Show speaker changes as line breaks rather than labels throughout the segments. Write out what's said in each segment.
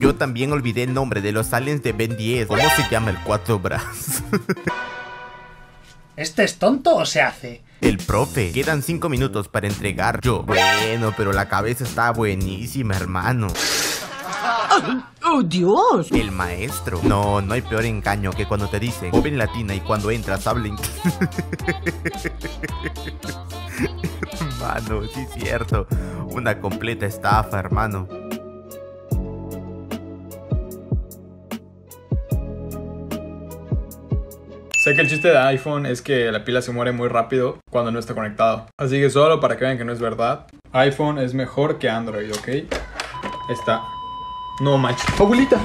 Yo también olvidé el nombre de los aliens de Ben 10. ¿Cómo se llama el cuatro brazos?
¿Este es tonto o se hace?
El profe. Quedan 5 minutos para entregar. Yo. Bueno, pero la cabeza está buenísima, hermano.
¡Oh, Dios!
El maestro. No, no hay peor engaño que cuando te dicen joven latina y cuando entras hablen. Hermano, sí es cierto. Una completa estafa, hermano.
Sé que el chiste de iPhone es que la pila se muere muy rápido cuando no está conectado. Así que solo para que vean que no es verdad, iPhone es mejor que Android, ¿ok? Está. No manches. ¡Abuelita!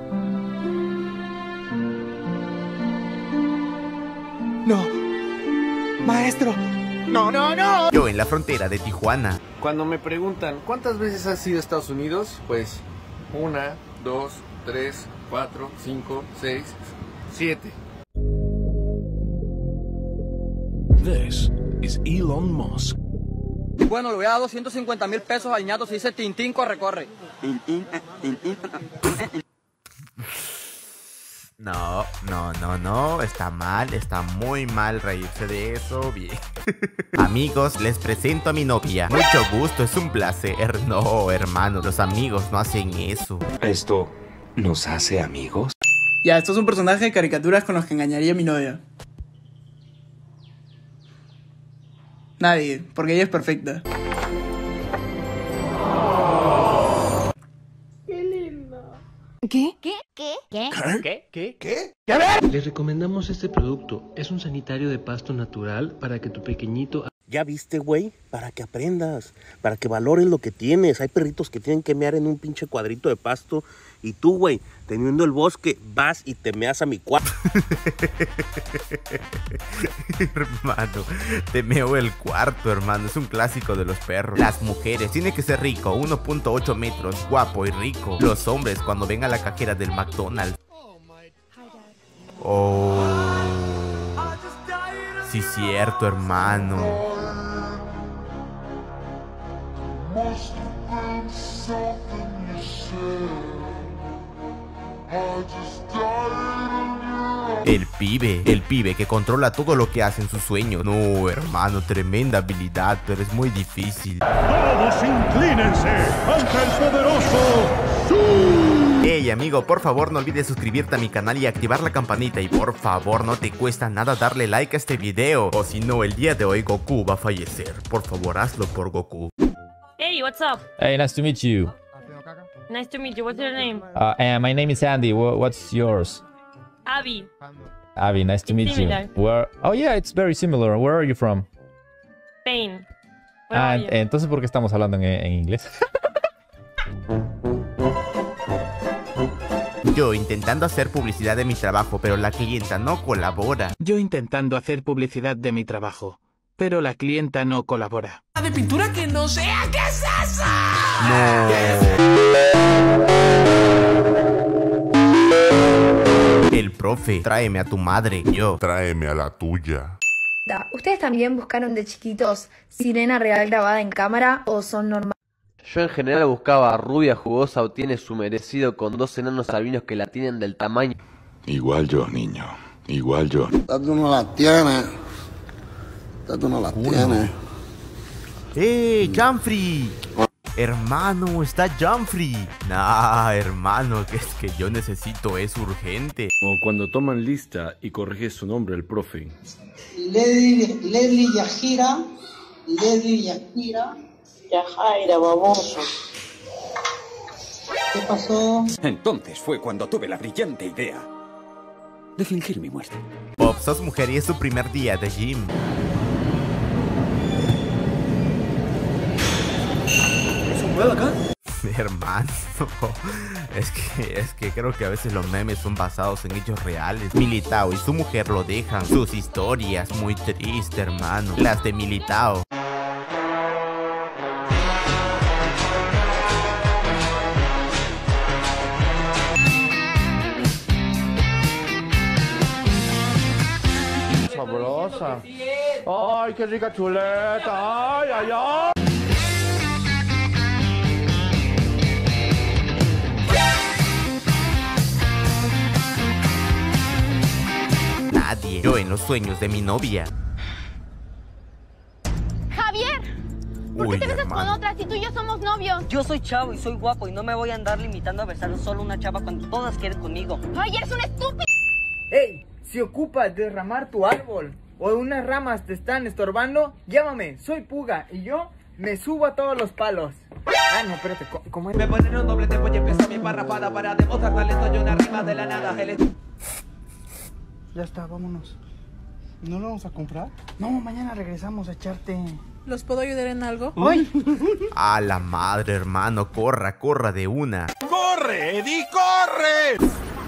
No. Maestro. No, no, no.
Yo en la frontera de Tijuana.
Cuando me preguntan ¿cuántas veces has ido a Estados Unidos? Pues 1, 2, 3, 4, 5, 6, 7.
This is Elon Musk.
Bueno, le voy a dar 250,000 pesos al ñato si dice Tintín corre, corre.
No, no, no, no, está mal, está muy mal reírse de eso, bien. Amigos, les presento a mi novia. Mucho gusto, es un placer. No, hermano, los amigos no hacen eso.
¿Esto nos hace amigos?
Ya, esto es un personaje de caricaturas con los que engañaría a mi novia. Nadie, porque ella es perfecta.
Qué lindo.
¿Qué?
¿Qué? ¿Qué? ¿Qué?
¿Qué? ¿Qué? ¿Qué?
Les recomendamos este producto. Es un sanitario de pasto natural para que tu pequeñito...
Ya viste, güey, para que aprendas, para que valores lo que tienes. Hay perritos que tienen que mear en un pinche cuadrito de pasto. Y tú, güey, teniendo el bosque, vas y te meas a mi cuarto.
Hermano, te meo el cuarto, hermano. Es un clásico de los perros. Las mujeres, tiene que ser rico, 1.8 metros, guapo y rico. Los hombres, cuando ven a la cajera del McDonald's. Oh, sí, cierto, hermano. El pibe que controla todo lo que hace en sus sueños. No, hermano, tremenda habilidad, pero es muy difícil.
¡Todos inclínense ante el poderoso Zoom!
Hey amigo, por favor no olvides suscribirte a mi canal y activar la campanita. Y por favor no te cuesta nada darle like a este video, o si no el día de hoy Goku va a fallecer. Por favor hazlo por Goku.
Hey, what's up?
Hey, nice to meet you.
Nice to meet you. What's your name?
And my name is Andy. What's yours?
Abby.
Abby, nice to meet you. Where? Oh yeah, it's very similar. Where are you from?
Spain. Where are you?
Entonces, ¿por qué estamos hablando en inglés?
Yo intentando hacer publicidad de mi trabajo, pero la clienta no colabora.
Yo intentando hacer publicidad de mi trabajo, pero la clienta no colabora.
¿De pintura que no sea? ¿Qué es eso?
No. El profe, tráeme a tu madre. Yo,
tráeme a la tuya.
¿Ustedes también buscaron de chiquitos sirena real grabada en cámara o son normales?
Yo en general buscaba rubia, jugosa o tiene su merecido con 2 enanos albinos que la tienen del tamaño.
Igual yo, niño. Igual yo.
Tú no la tienes. Tú no la tienes.
Janfrey. Hermano, está Janfrey. Nah, hermano, que es que yo necesito eso urgente.
O cuando toman lista y corrige su nombre el profe.
Leslie Yajira. Yajaira, baboso. ¿Qué pasó?
Entonces fue cuando tuve la brillante idea de fingir mi muerte.
Bob, sos mujer y es tu primer día de gym.
¿Es un huevo acá?
Hermano, es que creo que a veces los memes son basados en hechos reales. Militao y su mujer lo dejan. Sus historias muy tristes, hermano. Las de Militao.
Sabrosa. Ay, qué rica chuleta. Ay, ay, ay.
los sueños de mi novia.
Javier, ¿por qué te besas con
hermano.
otra si tú y yo somos novios?
Yo soy chavo y soy guapo y no me voy a andar limitando a besar solo una chava cuando todas quieren conmigo.
¡Ay, eres un estúpido!
¡Ey! Si ocupas derramar tu árbol o unas ramas te están estorbando, llámame, soy Puga y yo me subo a todos los palos. Ah, no, espérate, ¿cómo es?
Me ponen un doble tempo y empieza mi parrafada para demostrar talento y una rima de la nada.
Ya está, vámonos. ¿No lo vamos a comprar? No, mañana regresamos a echarte.
¿Los puedo ayudar en algo?
¡Ay!
A la madre, hermano, corra, corra de una.
¡Corre, Eddie, corre!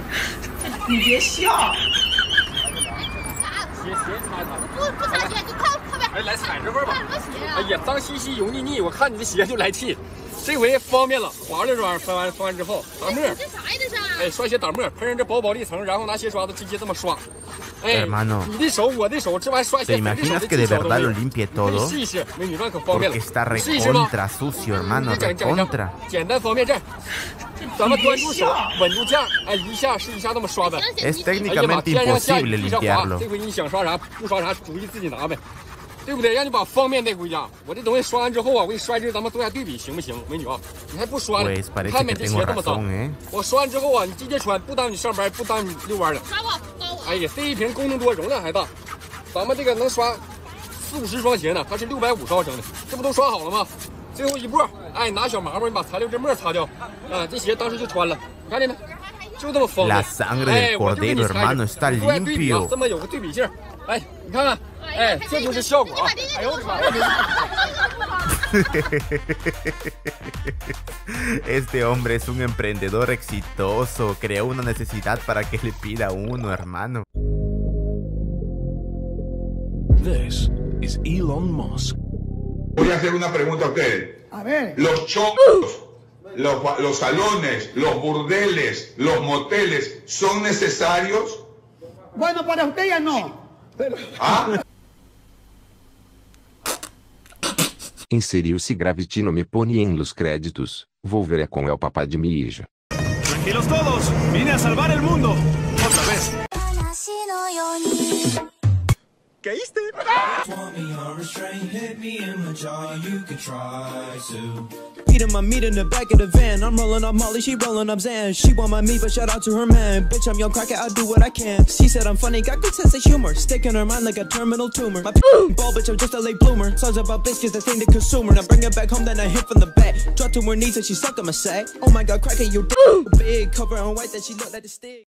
这回方便了，划了转，分完之后打沫，哎，刷些打沫，喷上这薄薄的一层，然后拿鞋刷子直接这么刷。哎，
Hermano,
你的手，我的手，这玩意刷
¿te
鞋，
imaginas que de verdad lo limpie todo?
试一试，美女们可方便了，
Porque está
试一试吧。
recontra sucio, hermano, recontra.
简单方便这样，咱们端住手，稳住架，哎，一下是一下这么刷的。
Es técnicamente imposible limpiarlo.
这回你想刷啥不刷啥，主意自己拿呗。 对不对？让你把方便带回家。我这东西刷完之后啊，我给你刷一阵，咱们做下对比，行不行，美女啊？你还不刷呢？
Pues parece
看
que
没这
tengo
鞋这么脏
razón, ¿eh?
我刷完之后啊，你直接穿，不耽误你上班，不耽误你遛弯了。哎呀，这一瓶功能多，容量还大。咱们这个能刷40-50双鞋呢，它是650毫升的，这不都刷好了吗？最后一步，哎，拿小麻布，你把残留这沫擦掉，啊，这鞋当时就穿了，你看见没？就这么方便。
La sangre del cordero, hermano, está
对比啊，
limpio.
这么有个对比性。哎，你看看。 哎，这就是效果啊！哎呦我的妈！
Este hombre es un emprendedor exitoso. Creó una necesidad para que le pida a uno, hermano.
This is Elon Musk.
Voy a hacer una pregunta a ustedes.
A ver.
Los chongos, los salones, los burdeles, los moteles, ¿son necesarios?
Bueno, para usted ya no.
¿Ah?
Inseriu-se Gravity no me pone en los créditos. Vou ver com el papá de mi hija.
Tranquilos todos, vine a salvar el mundo. Otra vez.
¿Caíste?
Eating my meat in the back of the van. I'm rolling up Molly, she rolling up Zan. She want my meat, but shout out to her man. Bitch, I'm young cracker, I do what I can. She said I'm funny, got good sense of humor. Stick in her mind like a terminal tumor. My ball, bitch, I'm just a late bloomer. Songs about biscuits, the thing to consumer. Now bring her back home, then I hit from the back. Drop to her knees and she suck on my sack. Oh my god, cracker, you big. Cover on white, then she look like the stick.